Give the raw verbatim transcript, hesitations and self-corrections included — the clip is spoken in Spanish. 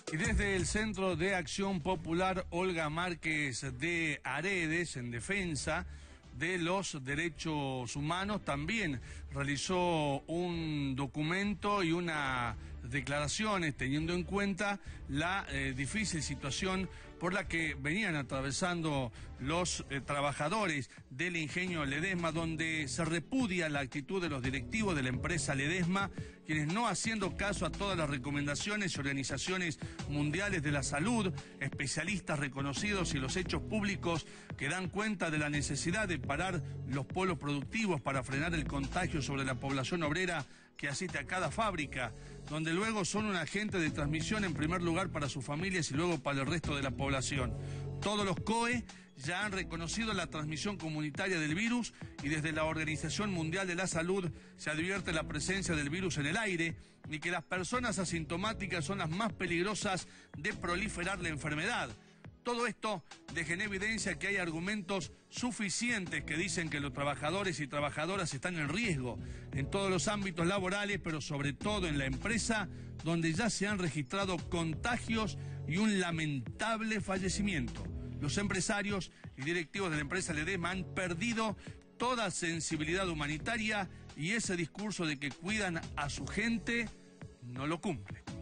Y desde el Centro de Acción Popular Olga Márquez de Aredes, en defensa de los derechos humanos, también realizó un documento y unas declaraciones teniendo en cuenta la eh, difícil situación por la que venían atravesando los eh, trabajadores del ingenio Ledesma, donde se repudia la actitud de los directivos de la empresa Ledesma, quienes no haciendo caso a todas las recomendaciones y organizaciones mundiales de la salud, especialistas reconocidos y los hechos públicos que dan cuenta de la necesidad de parar los polos productivos para frenar el contagio sobre la población obrera que asiste a cada fábrica, donde luego son un agente de transmisión en primer lugar para sus familias y luego para el resto de la población. Todos los C O E ya han reconocido la transmisión comunitaria del virus y desde la Organización Mundial de la Salud se advierte la presencia del virus en el aire y que las personas asintomáticas son las más peligrosas de proliferar la enfermedad. Todo esto deja en evidencia que hay argumentos suficientes que dicen que los trabajadores y trabajadoras están en riesgo en todos los ámbitos laborales, pero sobre todo en la empresa, donde ya se han registrado contagios y un lamentable fallecimiento. Los empresarios y directivos de la empresa Ledesma han perdido toda sensibilidad humanitaria y ese discurso de que cuidan a su gente no lo cumplen.